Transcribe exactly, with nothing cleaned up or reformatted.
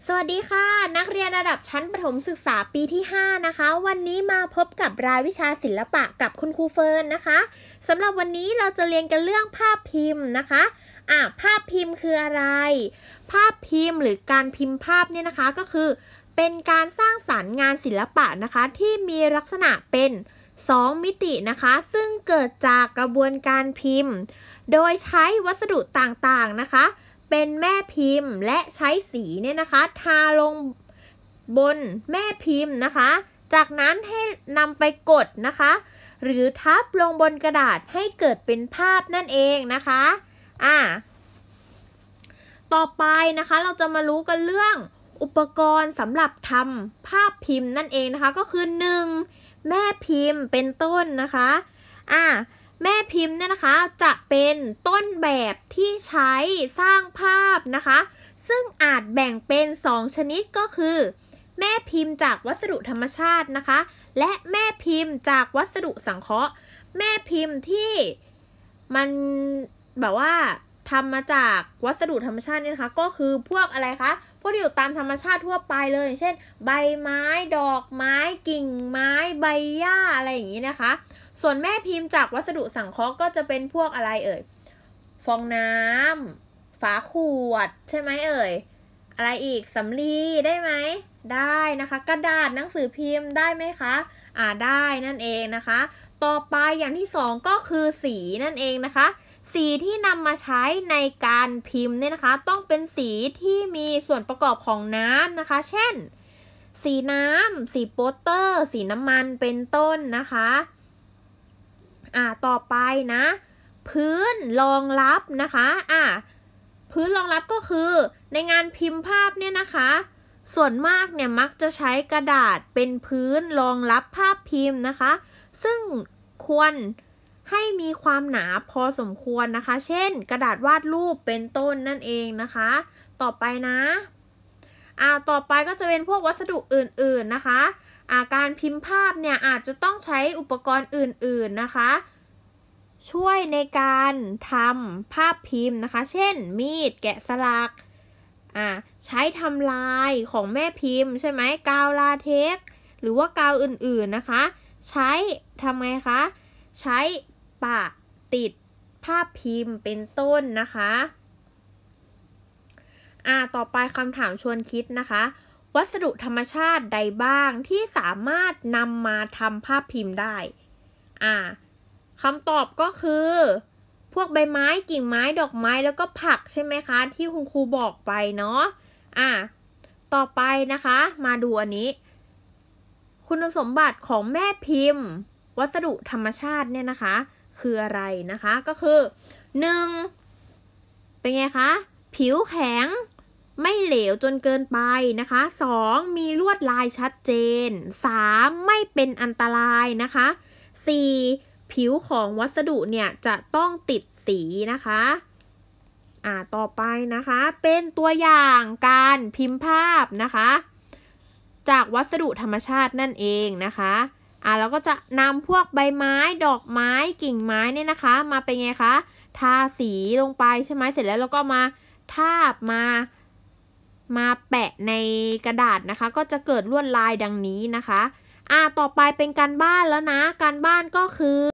สวัสดีค่ะนักเรียนระดับชั้นประถมศึกษาปีที่ห้านะคะวันนี้มาพบกับรายวิชาศิลปะกับคุณครูเฟิร์นนะคะสำหรับวันนี้เราจะเรียนกันเรื่องภาพพิมพ์นะคะอ่ะภาพพิมพ์คืออะไรภาพพิมพ์หรือการพิมพ์ภาพเนี่ยนะคะก็คือเป็นการสร้างสรรค์งานศิลปะนะคะที่มีลักษณะเป็นสองมิตินะคะซึ่งเกิดจากกระบวนการพิมพ์โดยใช้วัสดุต่างๆนะคะเป็นแม่พิมพ์และใช้สีเนี่ยนะคะทาลงบนแม่พิมพ์นะคะจากนั้นให้นำไปกดนะคะหรือทับลงบนกระดาษให้เกิดเป็นภาพนั่นเองนะคะอ่าต่อไปนะคะเราจะมารู้กันเรื่องอุปกรณ์สำหรับทำภาพพิมพ์นั่นเองนะคะก็คือหนึ่งแม่พิมพ์เป็นต้นนะคะอ่าแม่พิมพ์เนี่ยนะคะจะเป็นต้นแบบที่ใช้สร้างภาพนะคะซึ่งอาจแบ่งเป็นสองชนิดก็คือแม่พิมพ์จากวัสดุธรรมชาตินะคะและแม่พิมพ์จากวัสดุสังเคราะห์แม่พิมพ์ที่มันแบบว่าทำมาจากวัสดุธรรมชาตินี่นะคะก็คือพวกอะไรคะพวกที่อยู่ตามธรรมชาติทั่วไปเลยอย่างเช่นใบไม้ดอกไม้กิ่งไม้ใบหญ้าอะไรอย่างนี้นะคะส่วนแม่พิมพ์จากวัสดุสังเคราะห์ก็จะเป็นพวกอะไรเอ่ยฟองน้ำฝาขวดใช่ไหมเอ่ยอะไรอีกสำลีได้ไหมได้นะคะกระดาษหนังสือพิมพ์ได้ไหมคะอ่าได้นั่นเองนะคะต่อไปอย่างที่สองก็คือสีนั่นเองนะคะสีที่นำมาใช้ในการพิมพ์เนี่ยนะคะต้องเป็นสีที่มีส่วนประกอบของน้ำนะคะเช่นสีน้ำสีโปสเตอร์สีน้ำมันเป็นต้นนะคะอ่าต่อไปนะพื้นรองรับนะคะอ่าพื้นรองรับก็คือในงานพิมพ์ภาพเนี่ยนะคะส่วนมากเนี่ยมักจะใช้กระดาษเป็นพื้นรองรับภาพพิมพ์นะคะซึ่งควรให้มีความหนาพอสมควรนะคะเช่นกระดาษวาดรูปเป็นต้นนั่นเองนะคะต่อไปนะอ่าต่อไปก็จะเป็นพวกวัสดุอื่นๆนะคะอ่าการพิมพ์ภาพเนี่ยอาจจะต้องใช้อุปกรณ์อื่นๆนะคะช่วยในการทำภาพพิมพ์นะคะเช่นมีดแกะสลักอ่าใช้ทำลายของแม่พิมพ์ใช่ไหมกาวลาเท็กซ์หรือว่ากาวอื่นๆนะคะใช้ทำไงคะใช้ปะติดภาพพิมพ์เป็นต้นนะคะอ่าต่อไปคำถามชวนคิดนะคะวัสดุธรรมชาติใดบ้างที่สามารถนำมาทำภาพพิมพ์ได้อ่าคำตอบก็คือพวกใบไม้กิ่งไม้ดอกไม้แล้วก็ผักใช่ไหมคะที่คุณครูบอกไปเนาะอ่าต่อไปนะคะมาดูอันนี้คุณสมบัติของแม่พิมพ์วัสดุธรรมชาติเนี่ยนะคะคืออะไรนะคะก็คือหนึ่งเป็นไงคะผิวแข็งไม่เหลวจนเกินไปนะคะสองมีลวดลายชัดเจนสามไม่เป็นอันตรายนะคะสี่ผิวของวัสดุเนี่ยจะต้องติดสีนะคะอ่าต่อไปนะคะเป็นตัวอย่างการพิมพ์ภาพนะคะจากวัสดุธรรมชาตินั่นเองนะคะอ่าเราก็จะนำพวกใบไม้ดอกไม้กิ่งไม้เนี่ยนะคะมาเป็นไงคะทาสีลงไปใช่ไหมเสร็จแล้วเราก็มาทาบมามาแปะในกระดาษนะคะก็จะเกิดลวดลายดังนี้นะคะอ่าต่อไปเป็นการบ้านแล้วนะการบ้านก็คือ